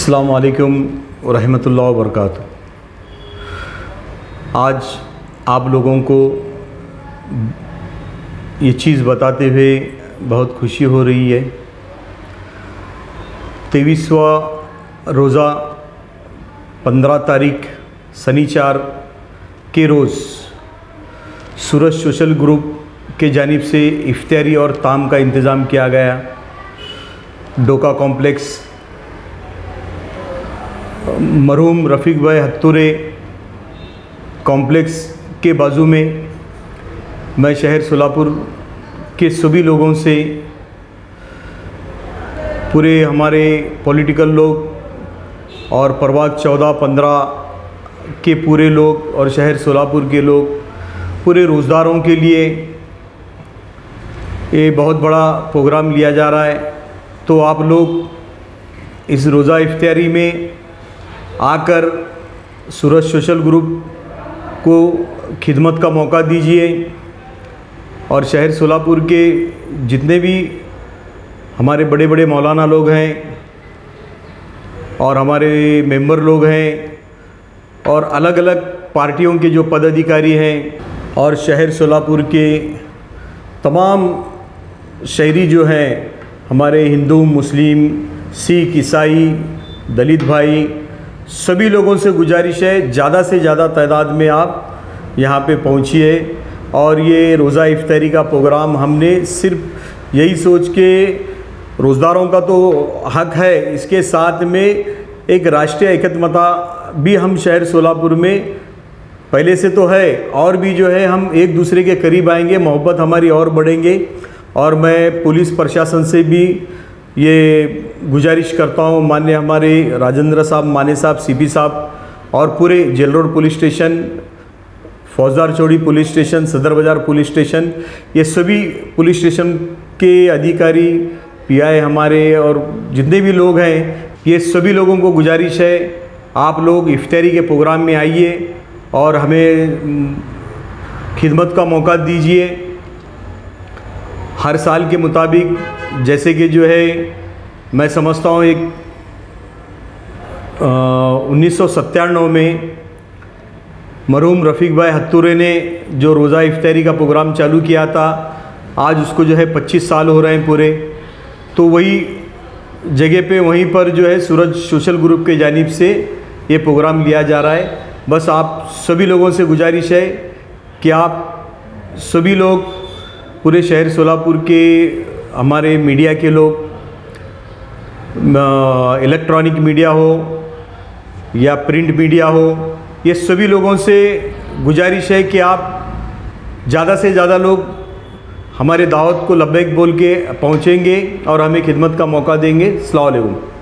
अस्सलामु अलैकुम रहमतुल्लाहि व बरकातुहू। आज आप लोगों को ये चीज़ बताते हुए बहुत खुशी हो रही है। 23वां रोज़ा 15 तारीख शनिवार के रोज़ सूरज सोशल ग्रुप के जानिब से इफ्तारी और ताम का इंतज़ाम किया गया। डोका कॉम्प्लेक्स मरहूम रफ़ीक भाई हत्तुरे कॉम्प्लेक्स के बाजू में मैं शहर सोलापुर के सभी लोगों से, पूरे हमारे पॉलिटिकल लोग और प्रभाग 14-15 के पूरे लोग और शहर सोलापुर के लोग, पूरे रोज़दारों के लिए ये बहुत बड़ा प्रोग्राम लिया जा रहा है। तो आप लोग इस रोज़ा इफ्तारी में आकर सूरज सोशल ग्रुप को खिदमत का मौका दीजिए और शहर सोलापुर के जितने भी हमारे बड़े बड़े मौलाना लोग हैं और हमारे मेंबर लोग हैं और अलग अलग पार्टियों के जो पदाधिकारी हैं और शहर सोलापुर के तमाम शहरी जो हैं, हमारे हिंदू, मुस्लिम, सिख, ईसाई, दलित भाई, सभी लोगों से गुजारिश है ज़्यादा से ज़्यादा तादाद में आप यहाँ पे पहुँचिए। और ये रोज़ा इफ्तारी का प्रोग्राम हमने सिर्फ यही सोच के, रोज़दारों का तो हक है, इसके साथ में एक राष्ट्रीय एकत्मता भी हम शहर सोलापुर में पहले से तो है और भी जो है हम एक दूसरे के करीब आएंगे, मोहब्बत हमारी और बढ़ेंगे। और मैं पुलिस प्रशासन से भी ये गुजारिश करता हूँ, माननीय हमारे राजेंद्र साहब, माने साहब, सीपी साहब और पूरे जेल रोड पुलिस स्टेशन, फौजदार चौड़ी पुलिस स्टेशन, सदर बाज़ार पुलिस स्टेशन, ये सभी पुलिस स्टेशन के अधिकारी, पीआई हमारे और जितने भी लोग हैं, ये सभी लोगों को गुजारिश है आप लोग इफ्तारी के प्रोग्राम में आइए और हमें खिदमत का मौका दीजिए। हर साल के मुताबिक जैसे कि जो है मैं समझता हूँ एक 1997 में मरहूम रफ़ीक भाई हत्तुरे ने जो रोज़ा इफ्तारी का प्रोग्राम चालू किया था, आज उसको जो है 25 साल हो रहे हैं पूरे। तो वही जगह पे वहीं पर जो है सूरज सोशल ग्रुप के जानिब से ये प्रोग्राम लिया जा रहा है। बस आप सभी लोगों से गुजारिश है कि आप सभी लोग, पूरे शहर सोलापुर के हमारे मीडिया के लोग, इलेक्ट्रॉनिक मीडिया हो या प्रिंट मीडिया हो, ये सभी लोगों से गुजारिश है कि आप ज़्यादा से ज़्यादा लोग हमारे दावत को लब्बैक बोल के पहुँचेंगे और हमें खिदमत का मौका देंगे। अस्सलाम वालेकुम।